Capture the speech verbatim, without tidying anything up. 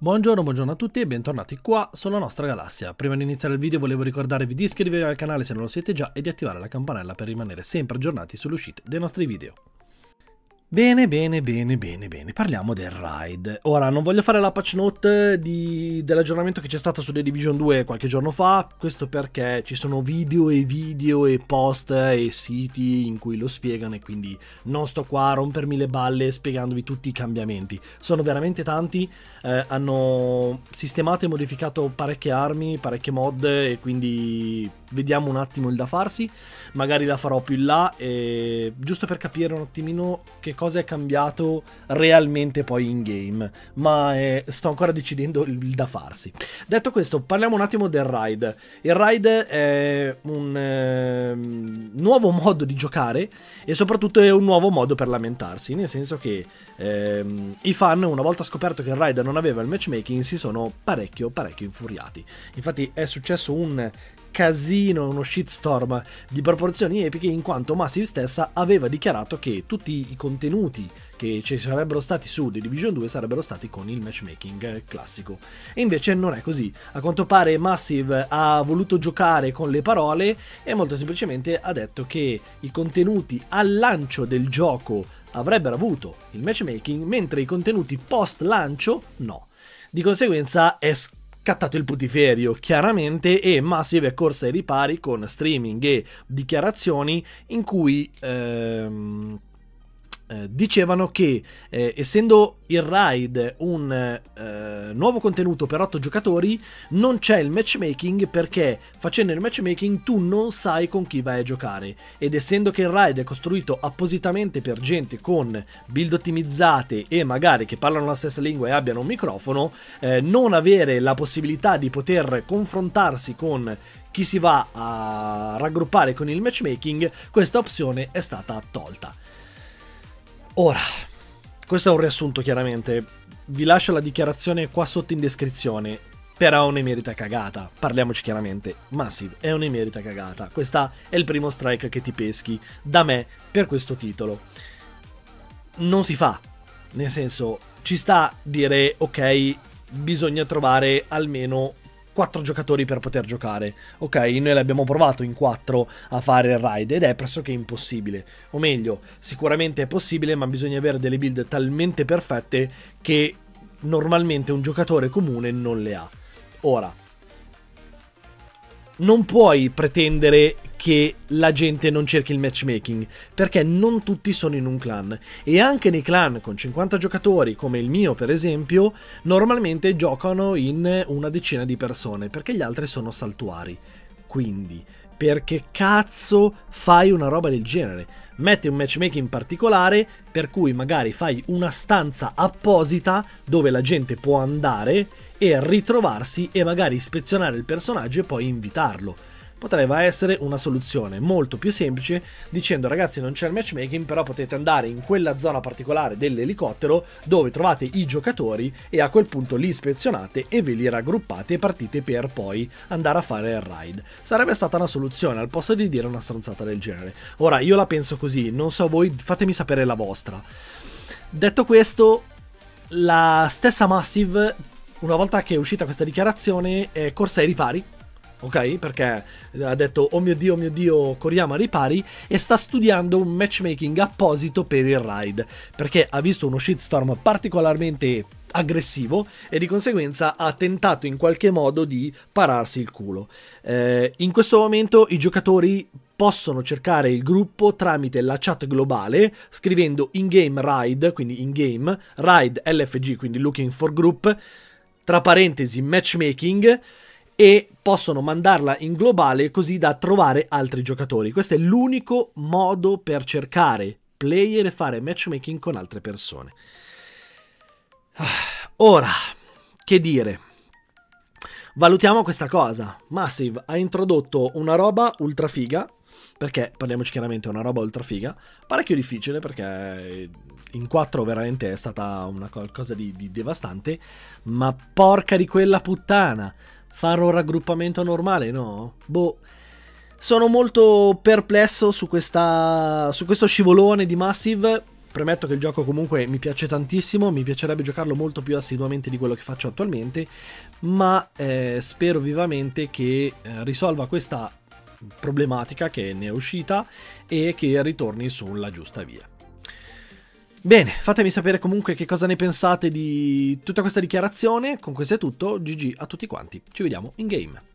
Buongiorno, buongiorno a tutti e bentornati qua sulla nostra galassia. Prima di iniziare il video volevo ricordarvi di iscrivervi al canale se non lo siete già e di attivare la campanella per rimanere sempre aggiornati sulle uscite dei nostri video. Bene, bene, bene, bene, bene, parliamo del raid. Ora, non voglio fare la patch note di, dell'aggiornamento che c'è stato su The Division due qualche giorno fa, questo perché ci sono video e video e post e siti in cui lo spiegano e quindi non sto qua a rompermi le balle spiegandovi tutti i cambiamenti. Sono veramente tanti, eh, hanno sistemato e modificato parecchie armi, parecchie mod e quindi vediamo un attimo il da farsi, magari la farò più in là, e... giusto per capire un attimino che cosa è cambiato realmente poi in game, ma eh, sto ancora decidendo il da farsi. Detto questo, parliamo un attimo del raid. Il raid è un eh, nuovo modo di giocare e soprattutto è un nuovo modo per lamentarsi, nel senso che eh, i fan, una volta scoperto che il raid non aveva il matchmaking, si sono parecchio parecchio infuriati. Infatti è successo un casino, uno shitstorm di proporzioni epiche, in quanto Massive stessa aveva dichiarato che tutti i contenuti che ci sarebbero stati su The Division due sarebbero stati con il matchmaking classico, e invece non è così. A quanto pare Massive ha voluto giocare con le parole e molto semplicemente ha detto che i contenuti al lancio del gioco avrebbero avuto il matchmaking, mentre i contenuti post lancio no. Di conseguenza è scattato il putiferio, chiaramente, e Massive è corsa ai ripari con streaming e dichiarazioni in cui ehm, eh, dicevano che eh, essendo il raid un eh, nuovo contenuto per otto giocatori, non c'è il matchmaking perché facendo il matchmaking tu non sai con chi vai a giocare, ed essendo che il raid è costruito appositamente per gente con build ottimizzate e magari che parlano la stessa lingua e abbiano un microfono, eh, non avere la possibilità di poter confrontarsi con chi si va a raggruppare con il matchmaking, questa opzione è stata tolta. Ora, questo è un riassunto, chiaramente, vi lascio la dichiarazione qua sotto in descrizione, però è un'emerita cagata, parliamoci chiaramente, Massive è un'emerita cagata, questa è il primo strike che ti peschi da me per questo titolo. Non si fa, nel senso, ci sta a dire ok, bisogna trovare almeno quattro giocatori per poter giocare. Ok, noi l'abbiamo provato in quattro a fare il raid ed è pressoché impossibile, o meglio, sicuramente è possibile, ma bisogna avere delle build talmente perfette che normalmente un giocatore comune non le ha. Ora, non puoi pretendere che la gente non cerchi il matchmaking, perché non tutti sono in un clan, e anche nei clan con cinquanta giocatori, come il mio per esempio, normalmente giocano in una decina di persone, perché gli altri sono saltuari. Quindi, perché cazzo fai una roba del genere? Metti un matchmaking particolare, per cui magari fai una stanza apposita dove la gente può andare e ritrovarsi e magari ispezionare il personaggio e poi invitarlo. Potrebbe essere una soluzione molto più semplice, dicendo ragazzi non c'è il matchmaking, però potete andare in quella zona particolare dell'elicottero dove trovate i giocatori e a quel punto li ispezionate e ve li raggruppate e partite per poi andare a fare il raid. Sarebbe stata una soluzione al posto di dire una stronzata del genere. Ora io la penso così, non so voi, fatemi sapere la vostra. Detto questo, la stessa Massive, una volta che è uscita questa dichiarazione, è corsa ai ripari, ok? Perché ha detto oh mio dio, oh mio dio, corriamo ai ripari, e sta studiando un matchmaking apposito per il raid, perché ha visto uno shitstorm particolarmente aggressivo e di conseguenza ha tentato in qualche modo di pararsi il culo. Eh, in questo momento i giocatori possono cercare il gruppo tramite la chat globale scrivendo in-game raid, quindi in-game raid L F G, quindi looking for group, tra parentesi matchmaking, e possono mandarla in globale così da trovare altri giocatori. Questo è l'unico modo per cercare player e fare matchmaking con altre persone. Ora, che dire? Valutiamo questa cosa. Massive ha introdotto una roba ultra figa, perché parliamoci chiaramente, è una roba ultra figa, parecchio difficile perché in quattro veramente è stata una qualcosa di, di devastante, ma porca di quella puttana, fare un raggruppamento normale, no? Boh, sono molto perplesso su, questa, su questo scivolone di Massive, Premetto che il gioco comunque mi piace tantissimo, mi piacerebbe giocarlo molto più assiduamente di quello che faccio attualmente, ma eh, spero vivamente che eh, risolva questa problematica che ne è uscita e che ritorni sulla giusta via. Bene, fatemi sapere comunque che cosa ne pensate di tutta questa dichiarazione. Con questo è tutto, G G a tutti quanti, ci vediamo in game.